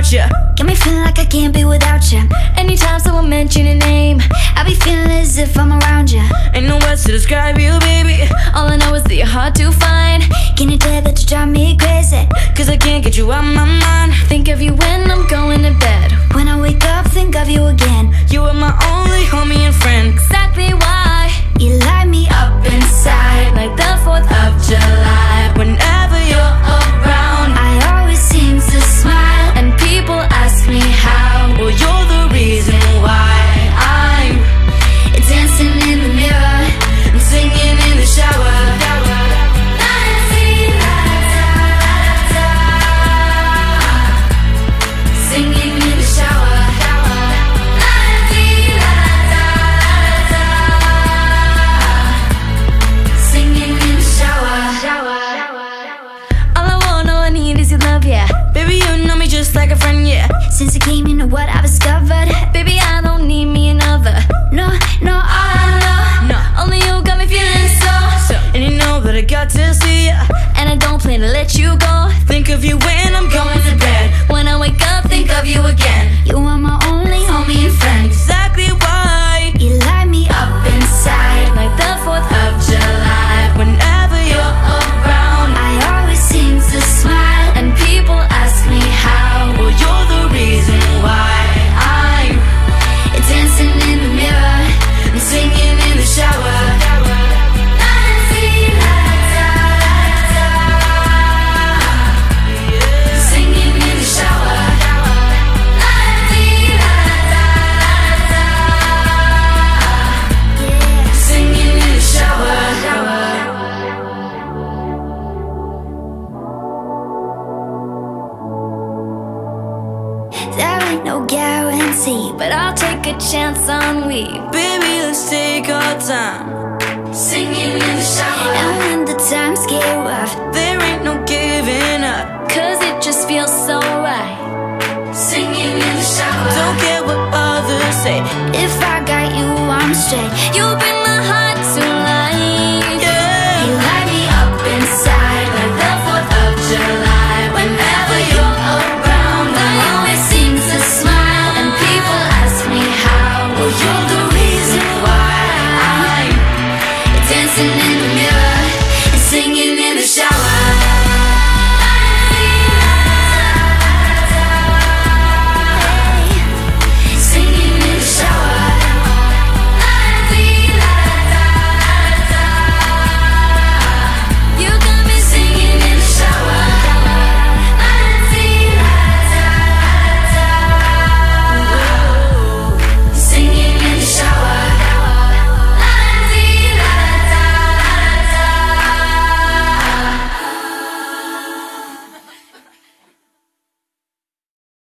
about you. Got me feeling like I can't be without you. Anytime someone mention your name, I be feeling as if I'm around you. Ain't no words to describe you, baby. All I know is that you're hard to find. Can you tell that you drive me crazy? Cause I can't get you out my mind. Think of you when I'm going to bed. When I wake up, think of you again. You are my only homie and friend. Exactly why you light me up inside, like the 4th of July. Whenever you're around, I always seem to smile, and people ask me how. well, you're the reason why I'm dancing in the mirror and singing in the shower. Singing in the shower. Singing in the shower. All I want, all I need is your love, yeah. Baby, you know me just like a friend, yeah. Since you came, you know what I've discovered. Baby, I don't need me another. No, no, all I know, No, only you got me feeling so. and you know that I got to see ya. And I don't plan to let you go. Think of you when I'm going to bed. When I wake up, think of you again. You are my only homie and friend. Exactly why You light me up inside, like the 4th of July. whenever you're around, I always seem to smile, and people ask me how. well, you're the reason why I'm Dancing in the mirror and singing in the shower. Singing in the shower. Singing in the shower. There ain't no guarantee, but I'll take a chance on we. Baby, let's take our time. Singing in the shower. And when the times get rough, There ain't no giving up. cause it just feels so right. Singing in the shower. Don't care what others say. If I got you, I'm straight. You